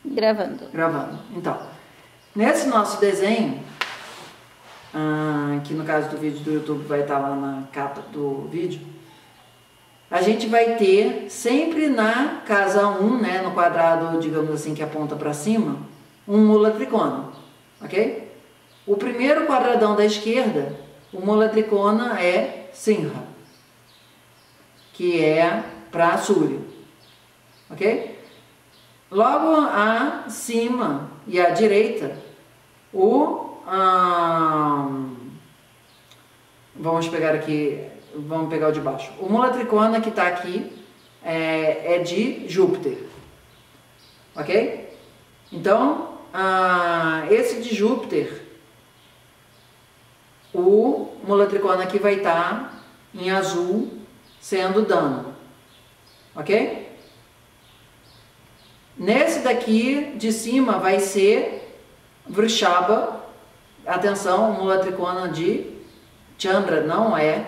Gravando. Gravando. Então, nesse nosso desenho, que no caso do vídeo do YouTube vai estar lá na capa do vídeo, a gente vai ter sempre na casa 1, né, no quadrado, digamos assim, que aponta para cima, um mula tricona, ok? O primeiro quadradão da esquerda, o mula tricona é Sinha, que é para Surya, ok? Logo acima e à direita, vamos pegar aqui, vamos pegar o de baixo. O mula tricona que está aqui é de Júpiter, ok? Então, esse de Júpiter, o mula tricona aqui vai estar em azul, sendo dano, ok? Nesse daqui de cima vai ser Vrishaba. Atenção, mula tricona de Chandra não é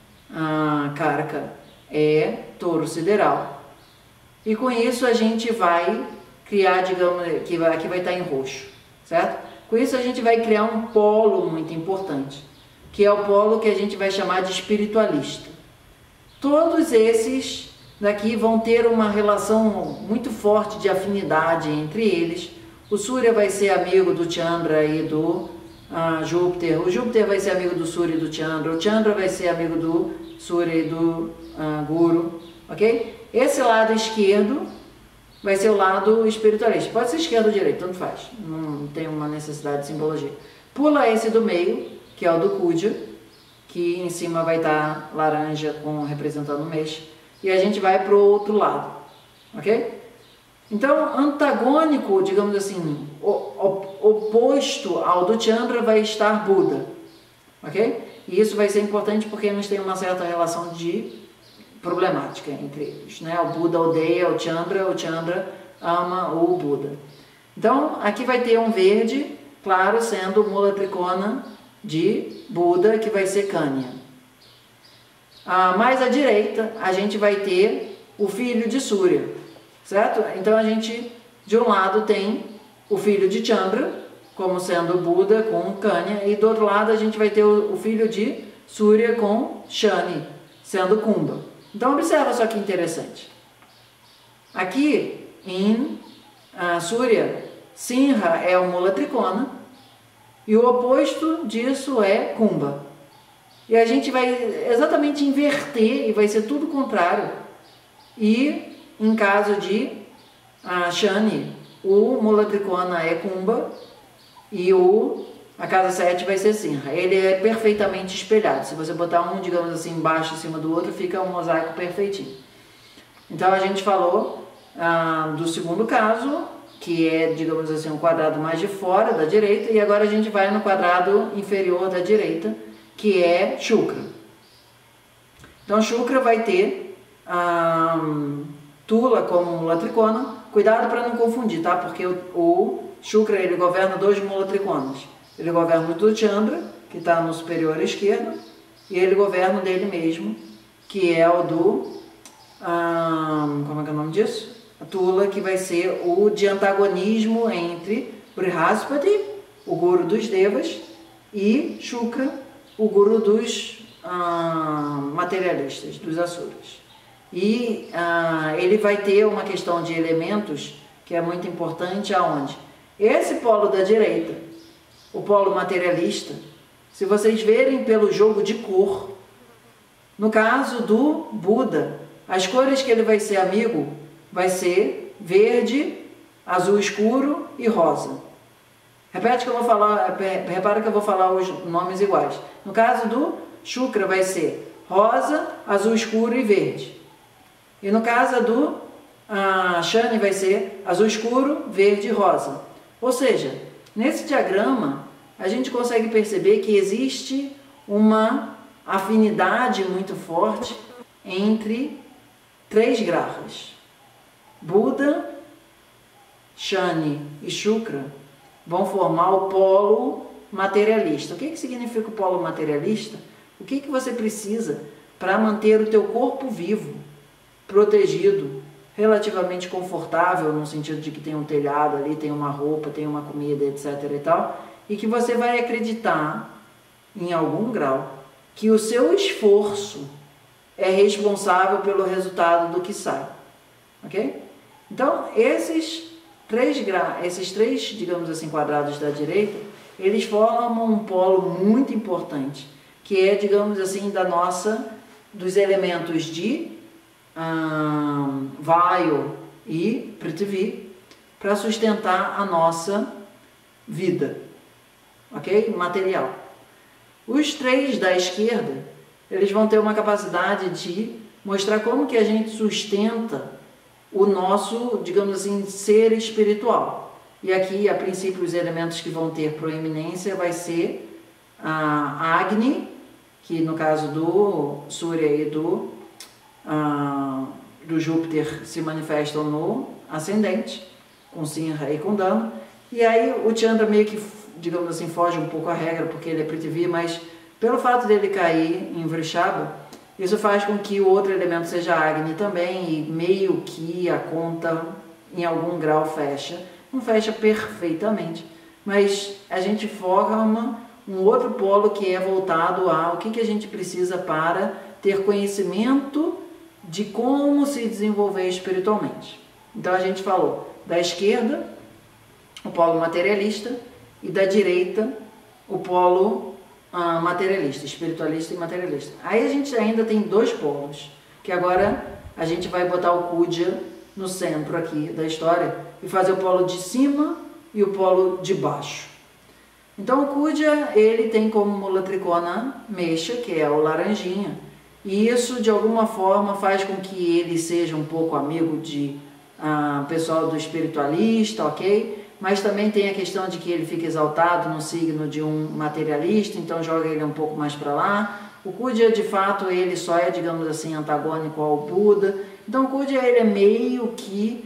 Karka, é touro sideral. E com isso a gente vai criar, digamos, que aqui vai estar em roxo, certo? Com isso a gente vai criar um polo muito importante, que é o polo que a gente vai chamar de espiritualista. Todos esses daqui vão ter uma relação muito forte de afinidade entre eles. O Surya vai ser amigo do Chandra e do Júpiter. O Júpiter vai ser amigo do Surya e do Chandra. O Chandra vai ser amigo do Surya e do Guru, ok? Esse lado esquerdo vai ser o lado espiritualista. Pode ser esquerdo ou direito, tanto faz. Não tem uma necessidade de simbologia. Pula esse do meio, que é o do Kuja, que em cima vai estar laranja representando o mês. E a gente vai para o outro lado, ok? Então, antagônico, digamos assim, oposto ao do Chandra vai estar Buda, ok? E isso vai ser importante porque eles têm uma certa relação de problemática entre eles, né? O Buda odeia o Chandra ama o Buda. Então, aqui vai ter um verde, claro, sendo o mula tricona de Buda, que vai ser Kanya. Mais à direita, a gente vai ter o filho de Surya, certo? Então, a gente, de um lado, tem o filho de Chandra, como sendo Buda com Kanya, e do outro lado, a gente vai ter o filho de Surya com Shani, sendo Kumbha. Então, observa só que interessante. Aqui, em Surya, Sinha é o mula tricona, e o oposto disso é Kumbha. E a gente vai exatamente inverter e vai ser tudo contrário. E em caso de Shani, o mula tricona é Kumbha e a casa 7 vai ser Sinha. Ele é perfeitamente espelhado. Se você botar um, digamos assim, embaixo em cima do outro, fica um mosaico perfeitinho. Então a gente falou do segundo caso, que é, digamos assim, um quadrado mais de fora da direita, e agora a gente vai no quadrado inferior da direita, que é Shukra. Então Shukra vai ter Tula como mula tricona. Cuidado para não confundir, tá? Porque o Shukra, ele governa 2 mula triconas. Ele governa o do Chandra, que está no superior esquerdo, e ele governa o dele mesmo, que é o do como é que é o nome disso? A Tula, que vai ser o de antagonismo entre Brihaspati, o guru dos Devas, e Shukra, o guru dos materialistas, dos asuras. E ele vai ter uma questão de elementos que é muito importante, aonde? Esse polo da direita, o polo materialista, se vocês verem pelo jogo de cor, no caso do Buda, as cores que ele vai ser amigo vai ser verde, azul escuro e rosa. Repete que eu vou falar, repara que eu vou falar os nomes iguais. No caso do Shukra vai ser rosa, azul escuro e verde. E no caso do Shani vai ser azul escuro, verde e rosa. Ou seja, nesse diagrama a gente consegue perceber que existe uma afinidade muito forte entre 3 grahas. Buda, Shani e Shukra vão formar o polo materialista. O que significa o polo materialista? O que você precisa para manter o teu corpo vivo, protegido, relativamente confortável, no sentido de que tem um telhado ali, tem uma roupa, tem uma comida, etc. e tal, e que você vai acreditar, em algum grau, que o seu esforço é responsável pelo resultado do que sai, ok? Então, esses três, digamos assim, quadrados da direita, eles formam um polo muito importante, que é, digamos assim, dos elementos de Vayu e Prithvi, para sustentar a nossa vida, ok? Material. Os três da esquerda, eles vão ter uma capacidade de mostrar como que a gente sustenta o nosso, digamos assim, ser espiritual. E aqui, a princípio, os elementos que vão ter proeminência vai ser a Agni, que no caso do Surya e do Júpiter se manifestam no ascendente, com Sinha e com Dana. E aí o Chandra meio que, digamos assim, foge um pouco à regra, porque ele é Prithvi, mas pelo fato dele cair em Vrishaba, isso faz com que o outro elemento seja Agni também, e meio que a conta em algum grau fecha. Não fecha perfeitamente, mas a gente forma um outro polo que é voltado a o que a gente precisa para ter conhecimento de como se desenvolver espiritualmente. Então a gente falou da esquerda, o polo materialista, e da direita, o polo materialista, espiritualista e materialista. Aí a gente ainda tem dois polos, que agora a gente vai botar o Kudya no centro aqui da história e fazer o polo de cima e o polo de baixo. Então o Kudya, ele tem como mula tricona Mesha, que é o laranjinha, e isso de alguma forma faz com que ele seja um pouco amigo de pessoal do espiritualista, ok? Mas também tem a questão de que ele fica exaltado no signo de um materialista, então joga ele um pouco mais para lá. O Kudya, de fato, ele só é, digamos assim, antagônico ao Buda. Então o Kudya, ele é meio que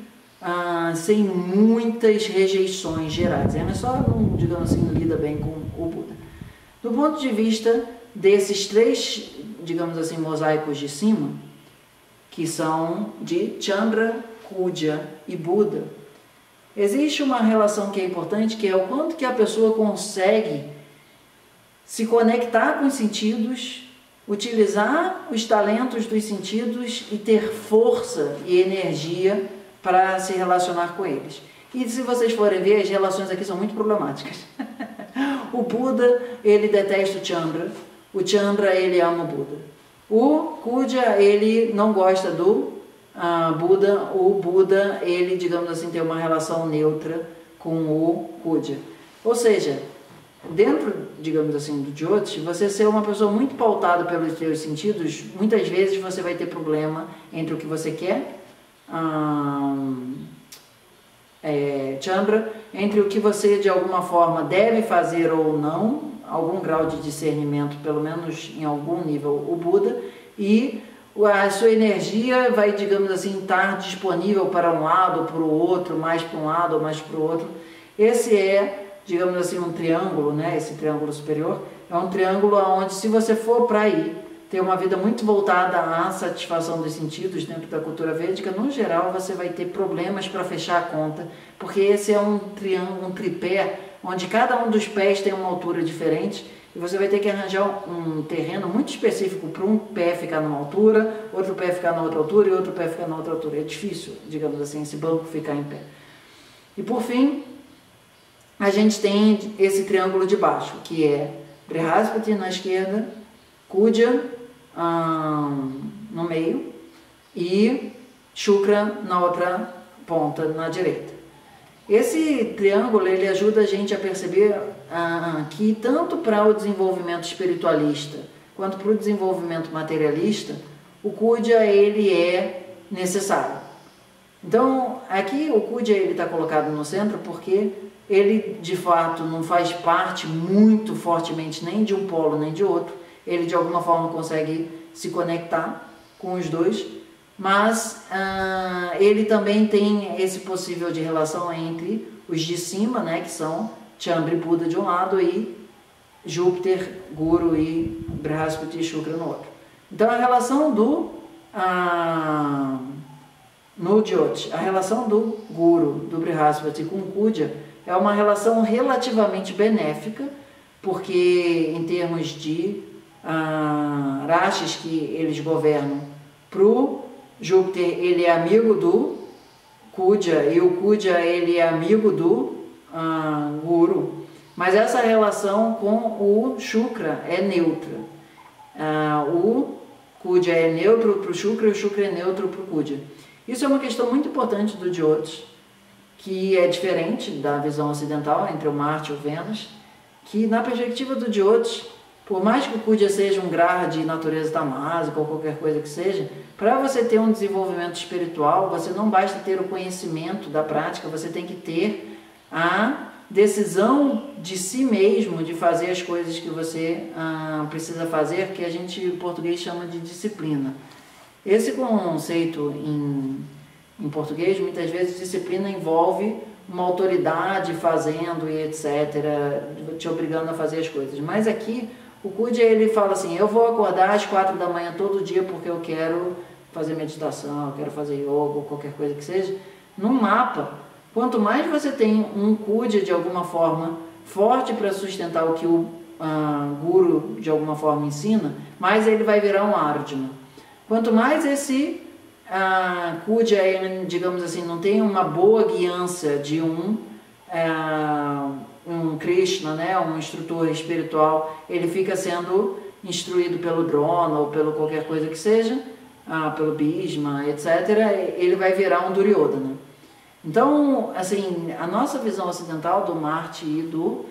sem muitas rejeições gerais. Ele só, digamos assim, lida bem com o Buda. Do ponto de vista desses três, digamos assim, mosaicos de cima, que são de Chandra, Kudya e Buda, existe uma relação que é importante, que é o quanto que a pessoa consegue se conectar com os sentidos, utilizar os talentos dos sentidos e ter força e energia para se relacionar com eles. E se vocês forem ver, as relações aqui são muito problemáticas. O Buda, ele detesta o Chandra. O Chandra, ele ama o Buda. O Kudya, ele não gosta do Buda. O Buda, ele, digamos assim, tem uma relação neutra com o Kudya. Ou seja, dentro, digamos assim, do Jyotish, você ser uma pessoa muito pautada pelos seus sentidos, muitas vezes você vai ter problema entre o que você quer, Chandra, entre o que você de alguma forma deve fazer ou não, algum grau de discernimento, pelo menos em algum nível, o Buda, e a sua energia vai, digamos assim, estar disponível para um lado ou para o outro, mais para um lado ou mais para o outro. Esse é, digamos assim, um triângulo, né? Esse triângulo superior é um triângulo onde, se você for para aí ter uma vida muito voltada à satisfação dos sentidos dentro da cultura védica, no geral você vai ter problemas para fechar a conta, porque esse é um triângulo, um tripé, onde cada um dos pés tem uma altura diferente, e você vai ter que arranjar um terreno muito específico para um pé ficar numa altura, outro pé ficar na outra altura e outro pé ficar na outra altura. É difícil, digamos assim, esse banco ficar em pé. E por fim, a gente tem esse triângulo de baixo, que é Brihaspati na esquerda, Kudya no meio e Shukra na outra ponta, na direita. Esse triângulo, ele ajuda a gente a perceber que tanto para o desenvolvimento espiritualista quanto para o desenvolvimento materialista, o Kudya, ele é necessário. Então, aqui o Kudya, ele está colocado no centro porque ele, de fato, não faz parte muito fortemente nem de um polo nem de outro. Ele, de alguma forma, consegue se conectar com os dois, mas ele também tem esse possível de relação entre os de cima, né, que são Chandra e Buda de um lado, e Júpiter, Guru e Brihaspati e Shukra no outro. Então a relação do no Jyoti, a relação do Guru, do Brihaspati com o Kudya é uma relação relativamente benéfica, porque em termos de rashis que eles governam, para o Júpiter ele é amigo do Kudya e o Kudya ele é amigo do Guru, mas essa relação com o Shukra é neutra. O Kudya é neutro para o Shukra e o Shukra é neutro para o Kudya. Isso é uma questão muito importante do Jyoti, que é diferente da visão ocidental entre o Marte e o Vênus, que na perspectiva do Jyoti, por mais que o Kudya seja um graha de natureza tamásica ou qualquer coisa que seja, para você ter um desenvolvimento espiritual, você não basta ter o conhecimento da prática, você tem que ter a decisão de si mesmo de fazer as coisas que você precisa fazer, que a gente em português chama de disciplina. Esse conceito em português, muitas vezes disciplina envolve uma autoridade fazendo e etc, te obrigando a fazer as coisas. Mas aqui o Kudya ele fala assim, eu vou acordar às 4 da manhã todo dia porque eu quero fazer meditação, eu quero fazer yoga ou qualquer coisa que seja. No mapa, quanto mais você tem um Kudya de alguma forma forte para sustentar o que o Guru de alguma forma ensina, mais ele vai virar um Arjuna. Quanto mais esse Kudya, digamos assim, não tem uma boa guiança de um Krishna, né, um instrutor espiritual, ele fica sendo instruído pelo Drona ou pelo qualquer coisa que seja, pelo Bhishma, etc., ele vai virar um Duryodhana. Então, assim, a nossa visão ocidental do Marte e do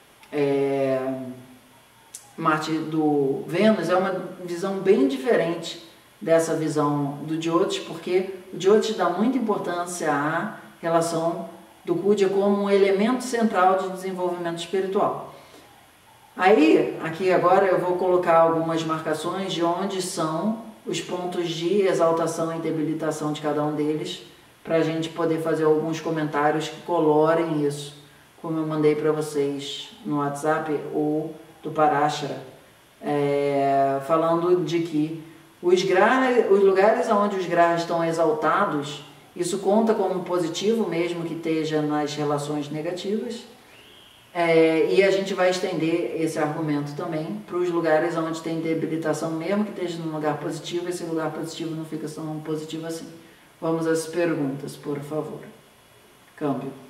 Vênus é uma visão bem diferente dessa visão do Jyoti, porque o Jyoti dá muita importância à relação do Kudya como um elemento central de desenvolvimento espiritual. Aí, aqui agora eu vou colocar algumas marcações de onde são os pontos de exaltação e debilitação de cada um deles, para a gente poder fazer alguns comentários que colorem isso, como eu mandei para vocês no WhatsApp ou do Parashara, falando de que os lugares onde os grahas estão exaltados, isso conta como positivo, mesmo que esteja nas relações negativas, e a gente vai estender esse argumento também para os lugares onde tem debilitação, mesmo que esteja num lugar positivo, esse lugar positivo não fica tão positivo assim. Vamos às perguntas, por favor. Câmbio.